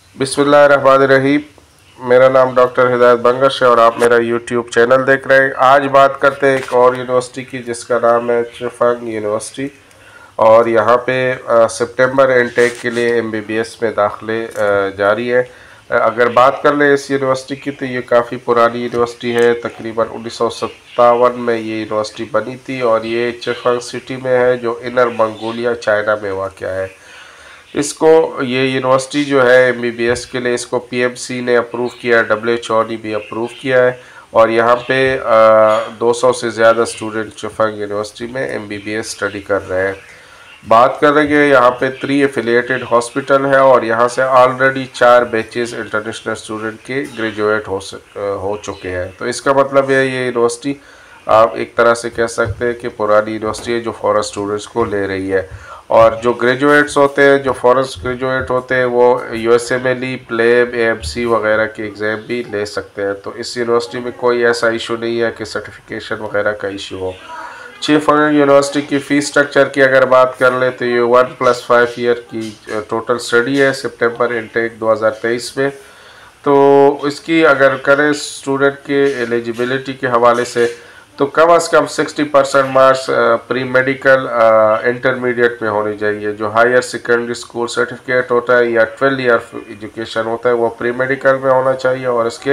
बिस्मिल्लाहिर्रहमानिर्रहीम। मेरा नाम डॉक्टर हिदायत बंगश है और आप मेरा यूट्यूब चैनल देख रहे हैं। आज बात करते हैं एक और यूनिवर्सिटी की जिसका नाम है चिफंग यूनिवर्सिटी। और यहाँ पे सितंबर इनटेक के लिए एमबीबीएस में दाखिले जारी है। अगर बात कर लें इस यूनिवर्सिटी की तो ये काफ़ी पुरानी यूनिवर्सिटी है। तकरीबन 1957 में ये यूनिवर्सिटी बनी थी और ये चिफंग सिटी में है जो इनर मंगोलिया चाइना में वाक़या है। इसको ये यूनिवर्सिटी जो है एमबीबीएस के लिए इसको पीएमसी ने अप्रूव किया है, WHO ने भी अप्रूव किया है। और यहाँ पे 200 से ज़्यादा स्टूडेंट चिफंग यूनिवर्सिटी में एमबीबीएस स्टडी कर रहे हैं। बात करेंगे यहाँ पे 3 एफिलिएटेड हॉस्पिटल है और यहाँ से ऑलरेडी 4 बैचेस इंटरनेशनल स्टूडेंट के ग्रेजुएट हो चुके हैं। तो इसका मतलब है ये यूनिवर्सिटी आप एक तरह से कह सकते हैं कि पुरानी यूनिवर्सिटी है जो फॉरेन स्टूडेंट्स को ले रही है। और जो ग्रेजुएट्स होते हैं, जो फॉरेन ग्रेजुएट होते हैं, वो USMLE, प्लेब, AMC वगैरह के एग्ज़ाम भी ले सकते हैं। तो इस यूनिवर्सिटी में कोई ऐसा इशू नहीं है कि सर्टिफिकेशन वगैरह का इशू हो। चिफंग यूनिवर्सिटी की फ़ीस स्ट्रक्चर की अगर बात कर ले तो ये 1+5 ईयर की टोटल स्टडी है सितंबर इनटेक 2023 में। तो इसकी अगर करें स्टूडेंट के एलिजिबिलिटी के हवाले से तो कम से कम 60% मार्क्स प्री मेडिकल इंटरमीडिएट में होनी चाहिए। जो हायर सेकेंडरी स्कूल सर्टिफिकेट होता है या 12 ईयर एजुकेशन होता है वो प्री मेडिकल में होना चाहिए और इसके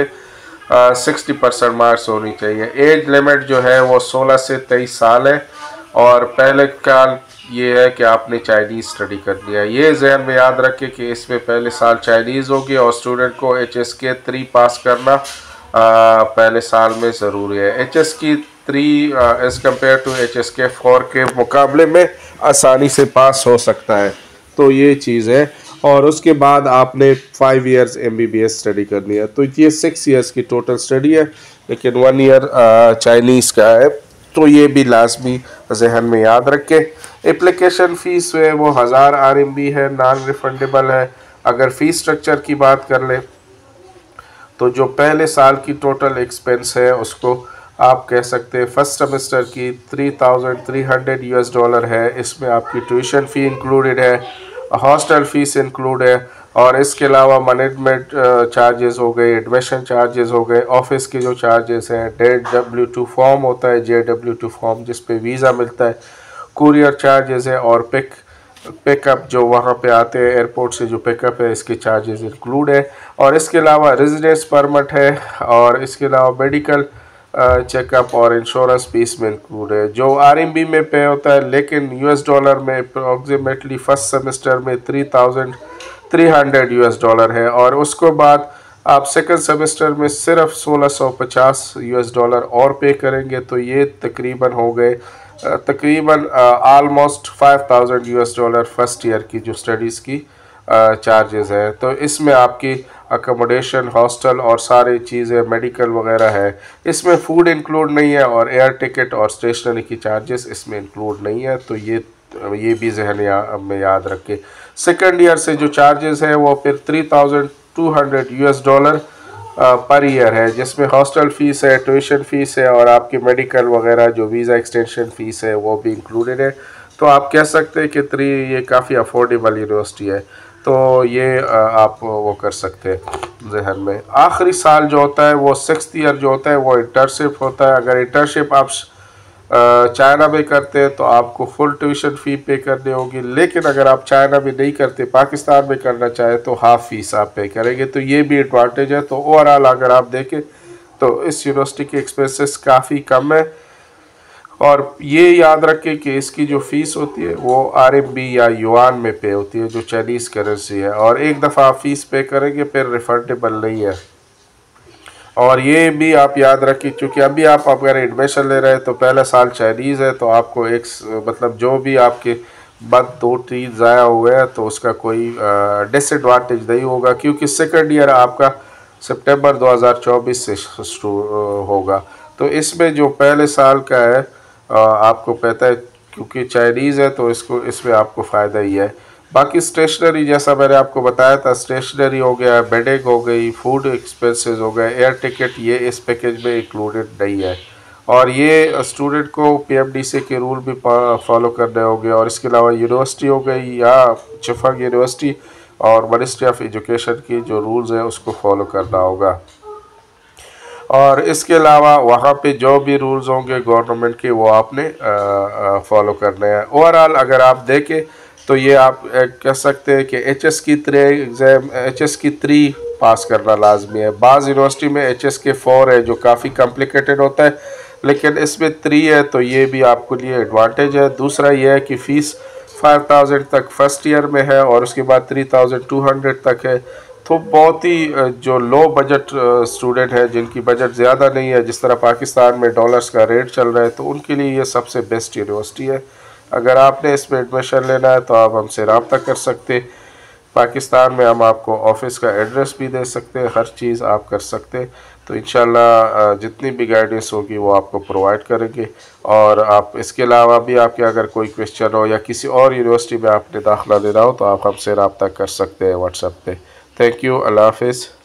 60% मार्क्स होनी चाहिए। एज लिमिट जो है वो 16 से 23 साल है और पहले काल ये है कि आपने चाइनीज़ स्टडी करनी है। ये जहन में याद रखें कि इसमें पहले साल चाइनीज़ होगी और स्टूडेंट को HSK 3 पास करना पहले साल में ज़रूरी है। HSK 3 as compare to HSK 4 के मुकाबले में आसानी से पास हो सकता है। तो ये चीज़ है। और उसके बाद आपने 5 इयर्स MBBS स्टडी करनी है। तो ये 6 इयर्स की टोटल स्टडी है लेकिन 1 ईयर चाइनीज़ का है। तो ये भी लाजमी जहन में याद रखें। एप्लीकेशन फ़ीस है वो 1000 RMB है, नॉन रिफंडेबल है। अगर फ़ीस स्ट्रक्चर की बात कर लें तो जो पहले साल की टोटल एक्सपेंस है उसको आप कह सकते हैं फर्स्ट सेमेस्टर की $3,300 है। इसमें आपकी ट्यूशन फ़ी इंक्लूडेड है, हॉस्टल फीस इंक्लूड है और इसके अलावा मैनेजमेंट चार्जेस हो गए, एडमिशन चार्जेस हो गए, ऑफिस के जो चार्जेस हैं, JW2 फॉर्म होता है, JW2 फॉर्म जिस पे वीज़ा मिलता है, कुरियर चार्जेस है और पिकअप जो वहाँ पे आते हैं एयरपोर्ट से जो पिकअप है इसके चार्जेस इंक्लूड है। और इसके अलावा रेजिडेंस परमिट है और इसके अलावा मेडिकल चेकअप और इंश्योरेंस भी इसमें इंक्लूड है जो RMB में पे होता है लेकिन $, में अप्रॉक्सीमेटली फर्स्ट सेमेस्टर में $3,300 है और उसके बाद आप सेकंड सेमेस्टर में सिर्फ $1,650 और पे करेंगे। तो ये तकरीबन हो गए तकरीबन आलमोस्ट $5,000 फर्स्ट ईयर की जो स्टडीज़ की चार्जेस है। तो इसमें आपकी अकोमोडेशन, हॉस्टल और सारी चीज़ें मेडिकल वगैरह है। इसमें फ़ूड इंक्लूड नहीं है और एयर टिकट और स्टेशनरी की चार्जेस इसमें इंक्लूड नहीं है। तो ये भी जहन में याद रखें। सेकंड ईयर से जो चार्जेस है वो फिर $3,200 पर ईयर है जिसमें हॉस्टल फ़ीस है, ट्यूशन फ़ीस है और आपकी मेडिकल वगैरह जो वीज़ा एक्सटेंशन फ़ीस है वो भी इंक्लूडेड है। तो आप कह सकते हैं कि ये काफ़ी अफोर्डेबल यूनिवर्सिटी है। तो ये आप वो कर सकते हैं जहन में। आखिरी साल जो होता है वो 6th ईयर जो होता है वो इंटर्नशिप होता है। अगर इंटर्नशिप आप चाइना में करते हैं तो आपको फुल ट्यूशन फ़ी पे करनी होगी, लेकिन अगर आप चाइना में नहीं करते, पाकिस्तान में करना चाहे तो हाफ़ फ़ीस आप पे करेंगे। तो ये भी एडवांटेज है। तो ओवरऑल अगर आप देखें तो इस यूनिवर्सिटी के एक्सपेंसेस काफ़ी कम है और ये याद रखें कि इसकी जो फ़ीस होती है वो RMB या युआन में पे होती है जो चाइनीज़ करेंसी है और एक दफ़ा आप फ़ीस पे करेंगे फिर रिफंडेबल नहीं है। और ये भी आप याद रखिए क्योंकि अभी आप अगर एडमिशन ले रहे हैं तो पहला साल चाइनीज़ है तो आपको एक मतलब जो भी आपके बाद 2 चीज़ ज़ाया हुए हैं तो उसका कोई डिसएडवांटेज नहीं होगा क्योंकि सेकंड ईयर आपका सितंबर 2024 से होगा। तो इसमें जो पहले साल का है आपको पता है क्योंकि चाइनीज़ है तो इसमें आपको फ़ायदा ही है। बाकी स्टेशनरी जैसा मैंने आपको बताया था, स्टेशनरी हो गया, बेडिंग हो गई, फूड एक्सपेंसेस हो गए, एयर टिकट ये इस पैकेज में इंक्लूडेड नहीं है। और ये स्टूडेंट को PMDC के रूल भी फॉलो करने होंगे। और इसके अलावा यूनिवर्सिटी हो गई या चिफंग यूनिवर्सिटी और मिनिस्ट्री ऑफ एजुकेशन की जो रूल्स है उसको फॉलो करना होगा। और इसके अलावा वहाँ पे जो भी रूल्स होंगे गवर्नमेंट के वो आपने फॉलो करने हैं। ओवरऑल अगर आप देखें तो ये आप कह सकते हैं कि HS की 3 एग्ज़ाम, HS की 3 पास करना लाजमी है। बाज़ यूनिवर्सिटी में HS के 4 है जो काफ़ी कॉम्प्लिकेटेड होता है, लेकिन इसमें 3 है तो ये भी आपके लिए एडवांटेज है। दूसरा ये है कि फ़ीस 5000 तक फर्स्ट ईयर में है और उसके बाद 3200 तक है। तो बहुत ही जो लो बजट स्टूडेंट है जिनकी बजट ज़्यादा नहीं है, जिस तरह पाकिस्तान में डॉलर्स का रेट चल रहा है, तो उनके लिए ये सबसे बेस्ट यूनिवर्सिटी है। अगर आपने इसमें एडमिशन लेना है तो आप हमसे रब्ता कर सकते। पाकिस्तान में हम आपको ऑफिस का एड्रेस भी दे सकते हैं, हर चीज़ आप कर सकते। तो इंशाल्लाह जितनी भी गाइडेंस होगी वो आपको प्रोवाइड करेंगे। और आप इसके अलावा भी आपके अगर कोई क्वेश्चन हो या किसी और यूनिवर्सिटी में आपने दाखिला लेना हो तो आप हमसे रब्ता कर सकते हैं व्हाट्सएप पे। थैंक यू, अल्लाह हाफिज़।